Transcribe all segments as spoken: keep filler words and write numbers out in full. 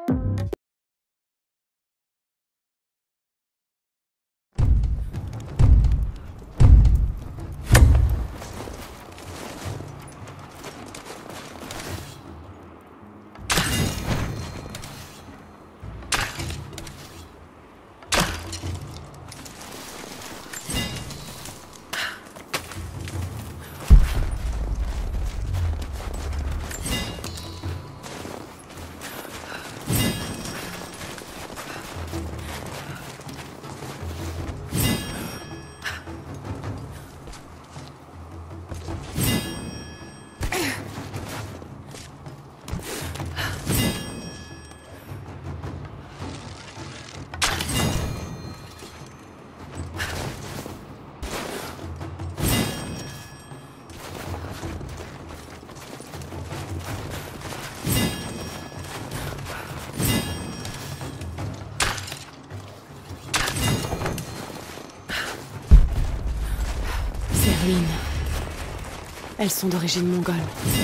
Elles sont d'origine mongole.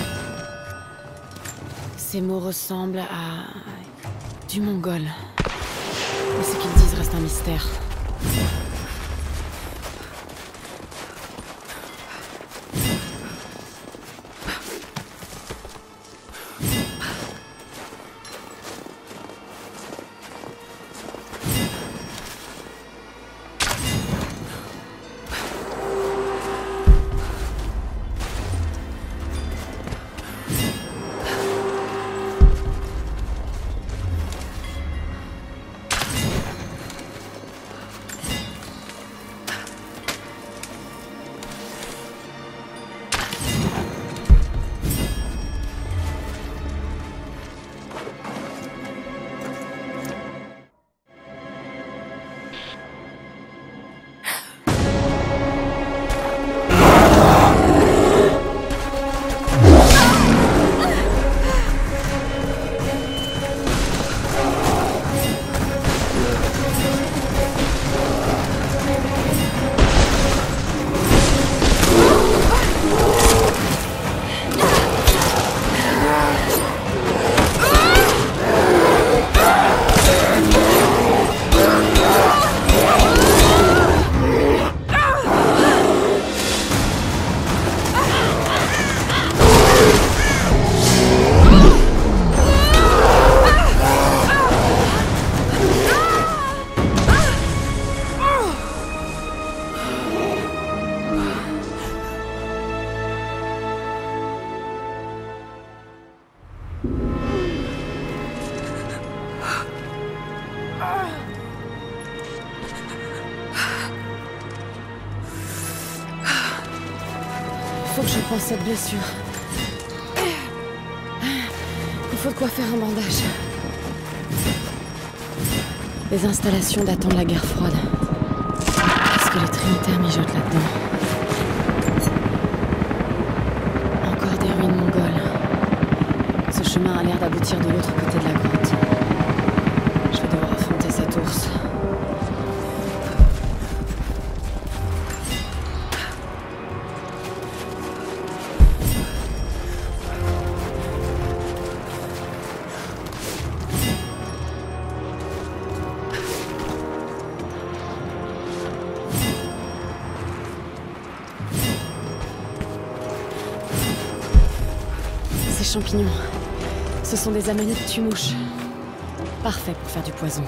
Ces mots ressemblent à... du mongol. Mais ce qu'ils disent reste un mystère. Faut que je pense cette blessure. Il faut de quoi faire un bandage. Les installations datant de la guerre froide. Qu'est-ce que les Trinitaires mijotent là-dedans? Encore des ruines mongoles. Ce chemin a l'air d'aboutir de l'autre côté de la grotte. Je vais devoir affronter cet ours. Ces champignons, ce sont des amanites tue-mouches. Parfait pour faire du poison.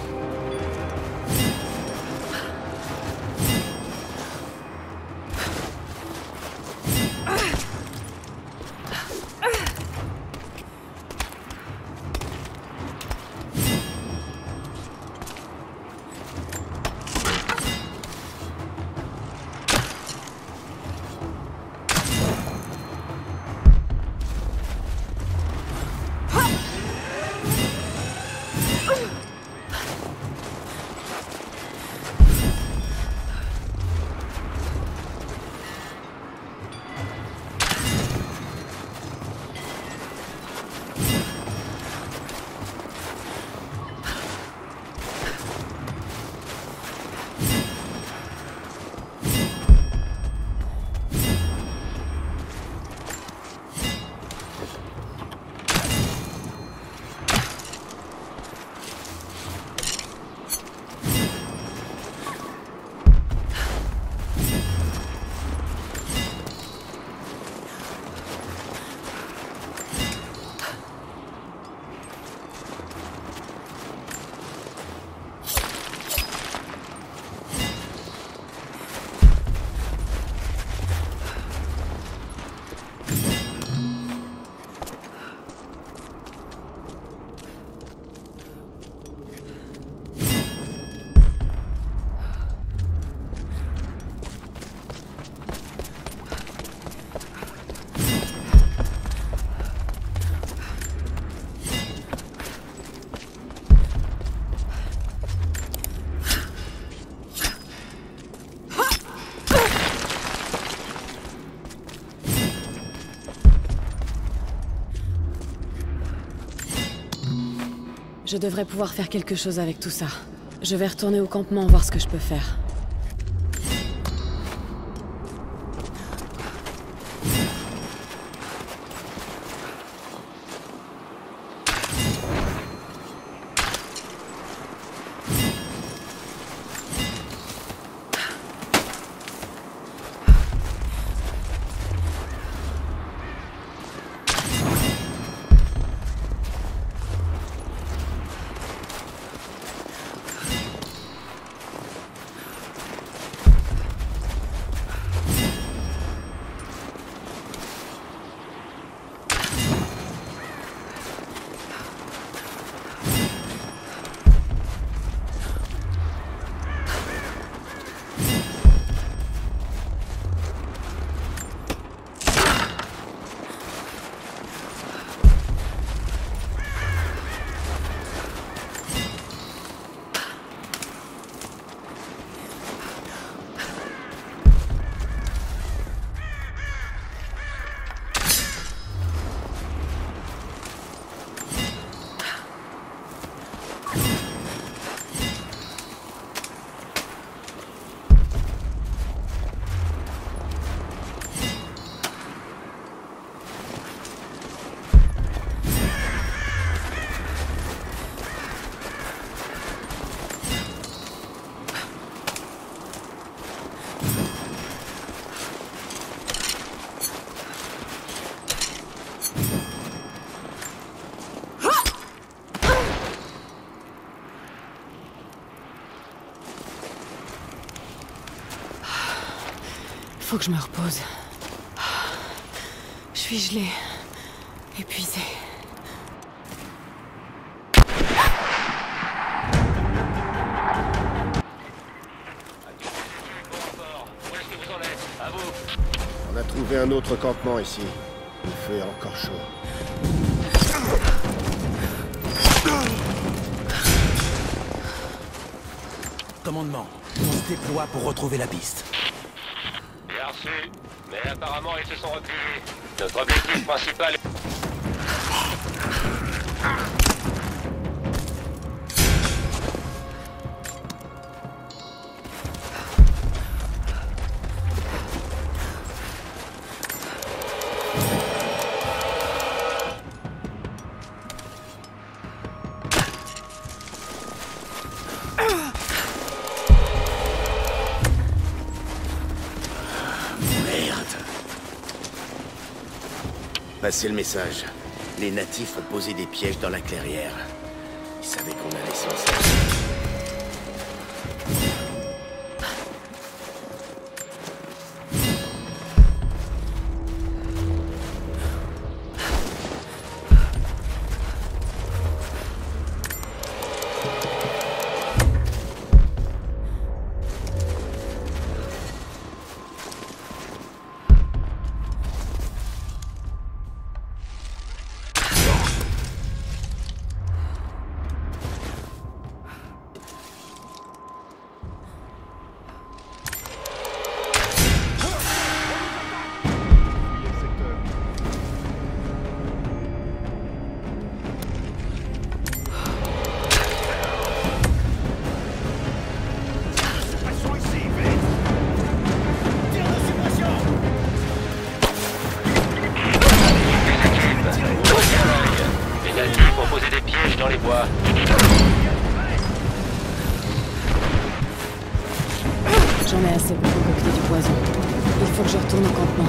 Je devrais pouvoir faire quelque chose avec tout ça. Je vais retourner au campement voir ce que je peux faire. Faut que je me repose. Je suis gelée, épuisée. On a trouvé un autre campement ici. Le feu est encore chaud. Commandement, on se déploie pour retrouver la piste. Bien reçu, mais apparemment ils se sont repliés. Notre objectif principal est... Passez le message. Les natifs ont posé des pièges dans la clairière. Ils savaient qu'on allait s'en sortir. dans les bois. J'en ai assez pour concocter du poison. Il faut que je retourne au campement.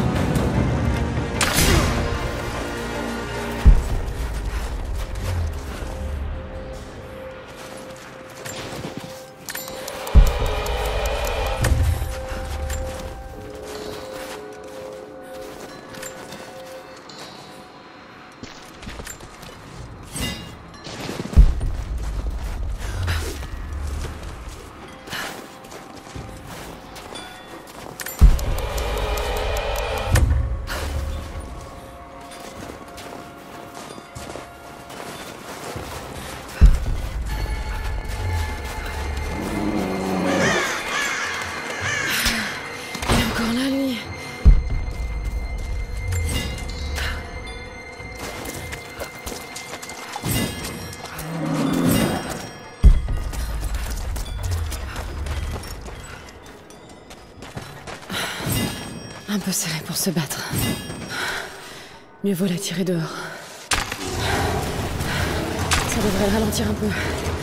Un peu serré pour se battre. Mieux vaut la tirer dehors. Ça devrait le ralentir un peu.